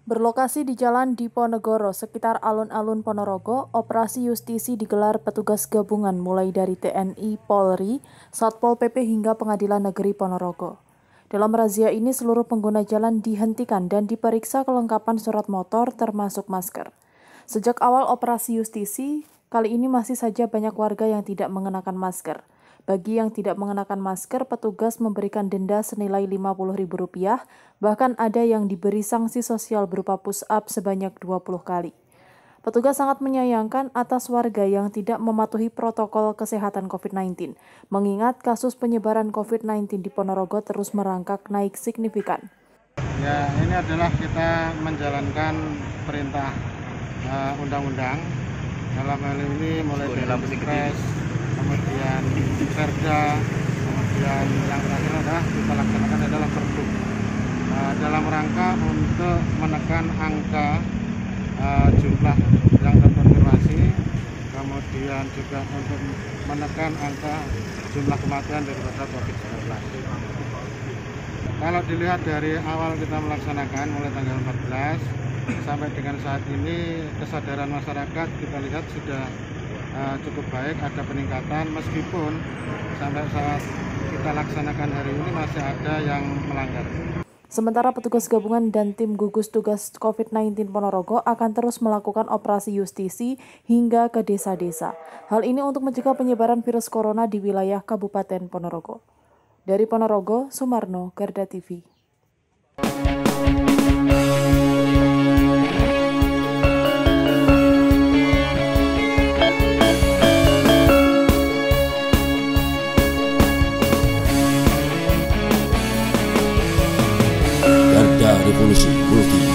Berlokasi di Jalan Diponegoro, sekitar alun-alun Ponorogo, operasi justisi digelar petugas gabungan mulai dari TNI, Polri, Satpol PP hingga Pengadilan Negeri Ponorogo. Dalam razia ini, seluruh pengguna jalan dihentikan dan diperiksa kelengkapan surat motor termasuk masker. Sejak awal operasi justisi, kali ini masih saja banyak warga yang tidak mengenakan masker. Bagi yang tidak mengenakan masker, petugas memberikan denda senilai Rp50.000, bahkan ada yang diberi sanksi sosial berupa push-up sebanyak 20 kali. Petugas sangat menyayangkan atas warga yang tidak mematuhi protokol kesehatan COVID-19, mengingat kasus penyebaran COVID-19 di Ponorogo terus merangkak naik signifikan. Ya, ini adalah kita menjalankan perintah undang-undang. Dalam hal ini mulai dari Kepres, kemudian Perda, kemudian yang terakhir adalah kita laksanakan adalah Perpu. Dalam rangka untuk menekan angka jumlah yang terkonfirmasi, kemudian juga untuk menekan angka jumlah kematian daripada COVID-19. Kalau dilihat dari awal kita melaksanakan mulai tanggal 14 sampai dengan saat ini, kesadaran masyarakat kita lihat sudah cukup baik, ada peningkatan meskipun sampai saat kita laksanakan hari ini masih ada yang melanggar. Sementara petugas gabungan dan tim gugus tugas COVID-19 Ponorogo akan terus melakukan operasi justisi hingga ke desa-desa. Hal ini untuk mencegah penyebaran virus corona di wilayah Kabupaten Ponorogo. Dari Ponorogo, Sumarno, Garda TV. Garda Revolusi Multi